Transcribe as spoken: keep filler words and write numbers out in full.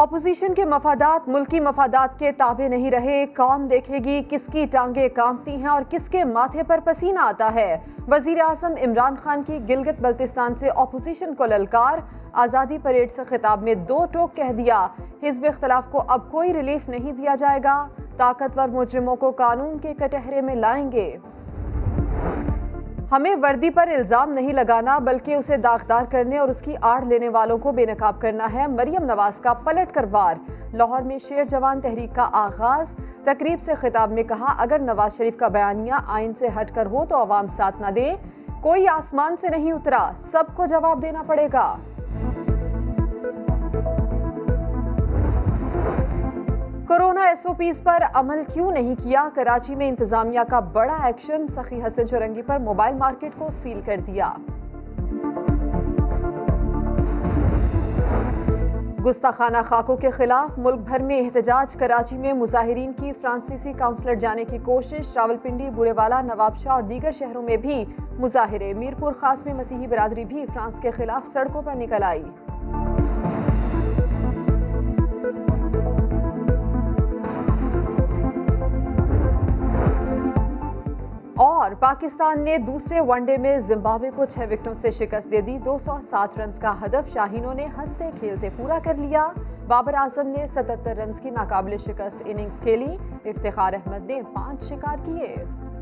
Opposition के मफादात मुल्की मफादात के ताबे नहीं रहे। कौम देखेगी किसकी टांगे कांपती हैं और किसके माथे पर पसीना आता है। वजीर आजम इमरान खान की गिलगित बल्तिस्तान से ऑपोजिशन को ललकार। आज़ादी परेड से खिताब में दो टोक कह दिया। हिज़्ब इख्तिलाफ को अब कोई रिलीफ नहीं दिया जाएगा। ताकतवर मुजरिमों को कानून के कटहरे में लाएंगे। हमें वर्दी पर इल्जाम नहीं लगाना बल्कि उसे दागदार करने और उसकी आड़ लेने वालों को बेनकाब करना है। मरियम नवाज का पलट कर वार। लाहौर में शेर जवान तहरीक का आगाज। तकरीब से खिताब में कहा, अगर नवाज शरीफ का बयानिया आइन से हटकर हो तो अवाम साथ न दे। कोई आसमान से नहीं उतरा, सबको जवाब देना पड़ेगा। कोरोना एसओपीज पर अमल क्यों नहीं किया? कराची में इंतजामिया का बड़ा एक्शन। सखी हसन चौरंगी पर मोबाइल मार्केट को सील कर दिया। गुस्ताखाना खाकों के खिलाफ मुल्क भर में एहतजाज। कराची में मुजाहिरीन की फ्रांसीसी काउंसलर जाने की कोशिश। रावलपिंडी, बुरेवाला, नवाबशाह और दीगर शहरों में भी मुजाहिरे। मीरपुर खास में मसीही बिरादरी भी फ्रांस के खिलाफ सड़कों पर निकल आई। और पाकिस्तान ने दूसरे वनडे में जिम्बाब्वे को छह विकेटों से शिकस्त दे दी। दो सौ सात रन का हदफ शाहीनों ने हंसते खेलते पूरा कर लिया। बाबर आजम ने सतहत्तर रन की नाकाबिले शिकस्त इनिंग्स खेली। इफ्तिखार अहमद ने पांच शिकार किए।